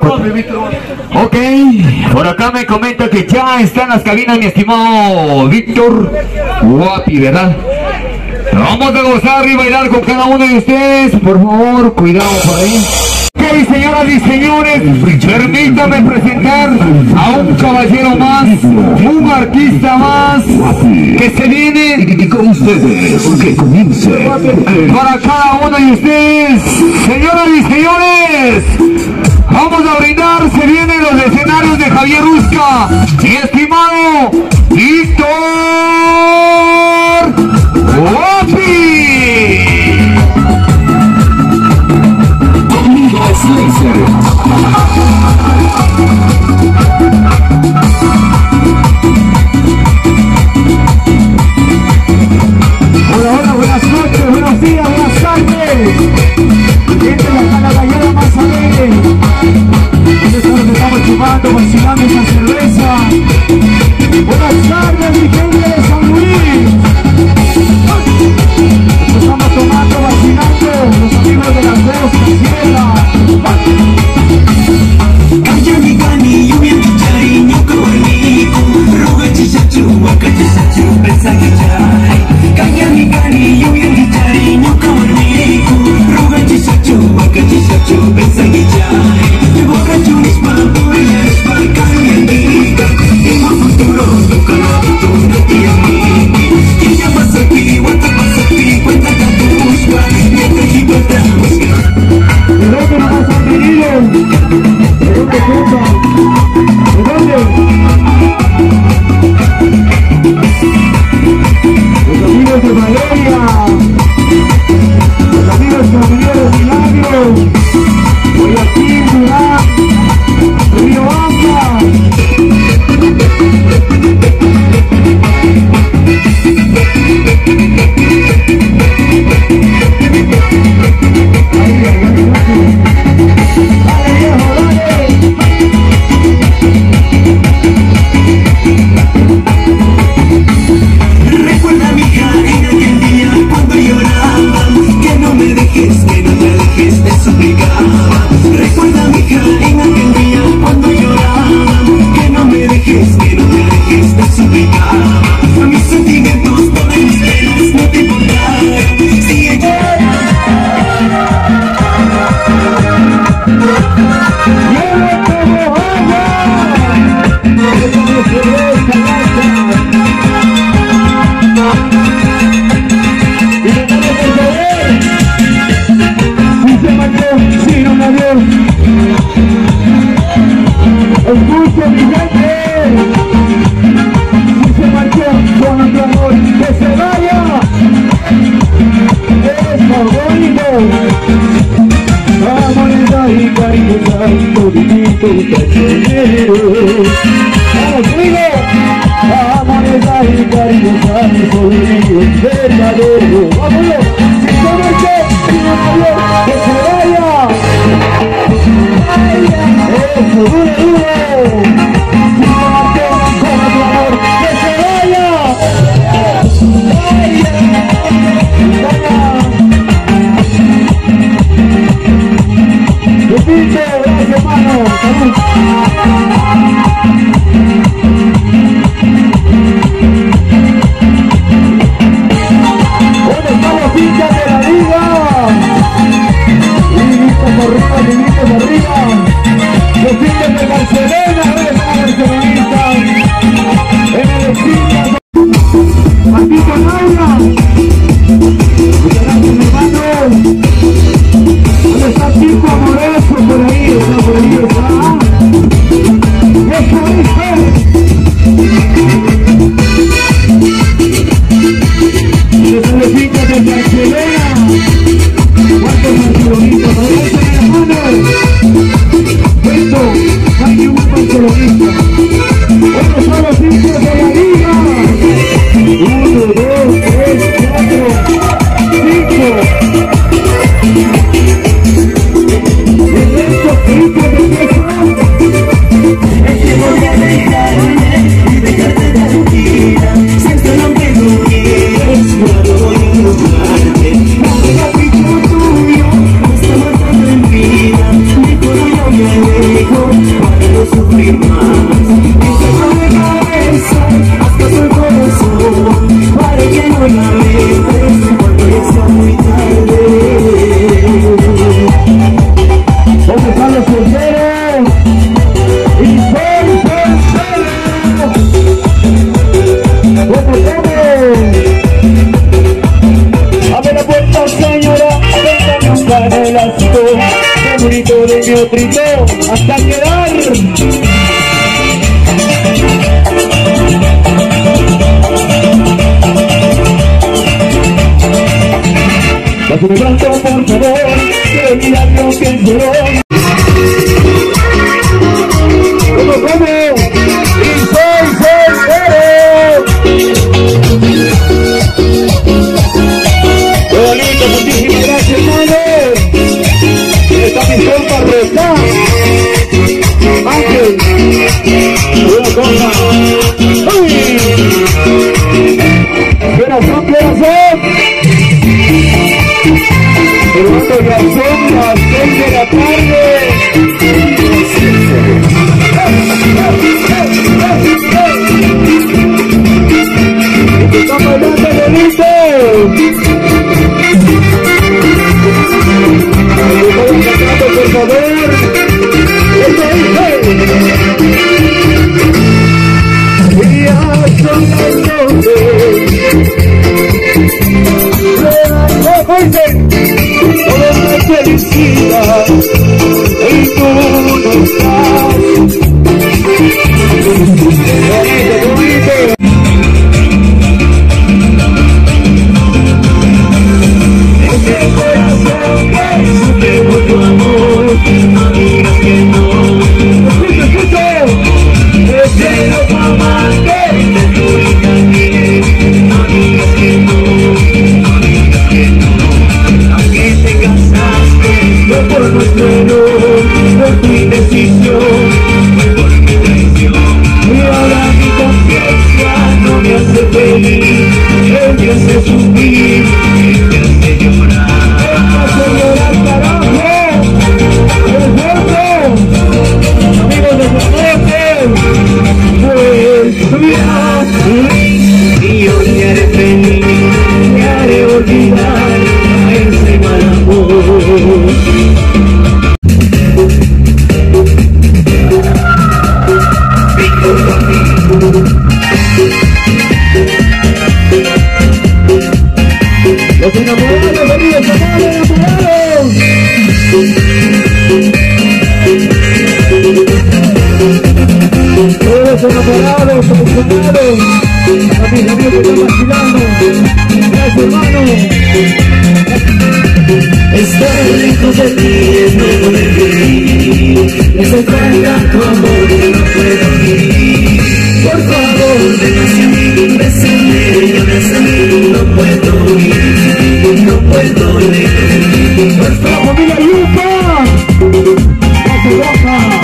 Ok, por acá me comenta que ya están las cabinas, mi estimado Víctor Guapi, ¿verdad? Vamos a gozar y bailar con cada uno de ustedes. Por favor, cuidado por ahí. Ok, señoras y señores, permítame presentar a un caballero más, un artista más, que se viene Y con ustedes, que comience. para cada uno de ustedes. Señoras y señores, vamos a brindar, se vienen los escenarios de Javier Rusca, mi estimado Víctor Guapi. Hola, buenas noches, buenos días, buenas tardes. Gente de acá la gallera más alegre. Ustedes saben que estamos chupando, vacilando esa cerveza. Buenas tardes, mi gente de San Luis. Estamos tomando, vacilando, los amigos de las dos, Casiela. dijo para no sufrir más. Empezó de cabeza hasta su corazón, para que no la ves cuando ya sea muy tarde. ¿Dónde están los solteros? ¡Y soy soltero! Abre la puerta, señora, véngame un canelazo, qué bonito de mi otrito, hasta quedar. Pásame pronto, por favor, quiero olvidar lo que es dolor. ¿Cómo? ¡Y soy soltero! ¡Qué bonito! Muchísimas gracias, hermano. Está mi compa Rosá. Ángel. Una cosa. ¡Uy! ¡Corazón, corazón! Pero ya son las 6 de la tarde. ¡Está bailando bonito! Por favor, ya son las 12. Todo me felicita y tú no estás. Ese corazón que llevo tu amor, no digas que no. Ese tu amante, de tu hija bien, no digas que no, no digas que no. Aunque te casaste, fue por nuestro error, por tu indecisión, fue por mi traición. Y ahora mi conciencia no me hace feliz, él me hace sufrir, él me hace llorar. Él me hace llorar, carajo. Amigos de Soporte, pues y yo te haré feliz, te haré olvidar a ese mal amor. Los enamorados, amigos, enamorados. Todos los enamorados, apasionados, a mis amigos que están vacilando. Gracias, hermano. Estar lejos de ti es no poder vivir. Me hace falta tu amor que no puedo vivir. Por favor, ven hacia mí, bésame, abrázame, no puedo ir, no puedo ir. Por favor, familia Yupa, ¡Casa Roja!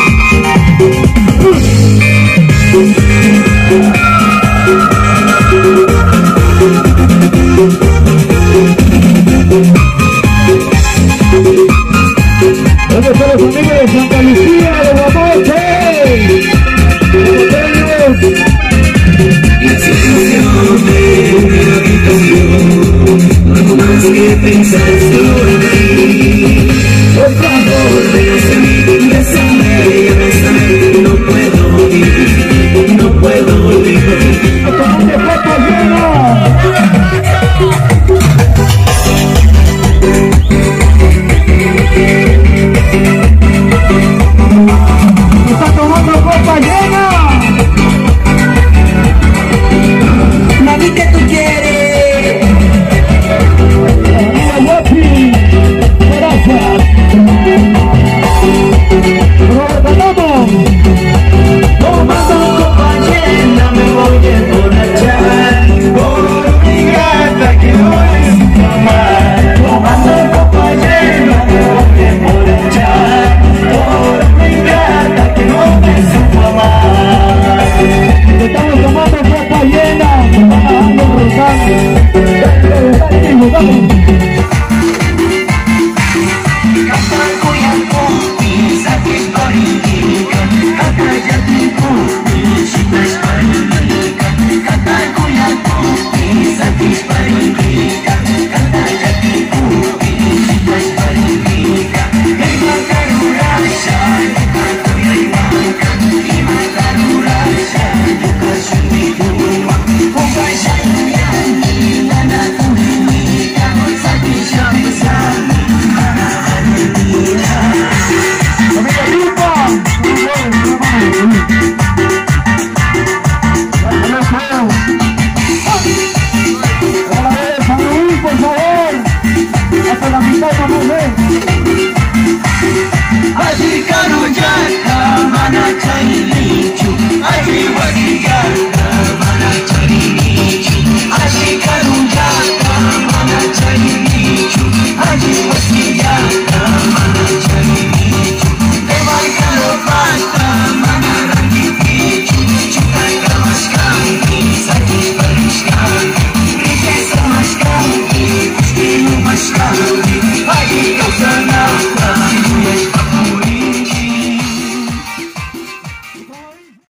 ¿Dónde están los amigos de Santa Lucía, de Guamote? La situación de mi habitación, algo más que pensar estoy ahí. Por favor, ven hacia mí, bésame y abrázame, no puedo vivir, no puedo vivir. ¡Tomate foto llena! Ay,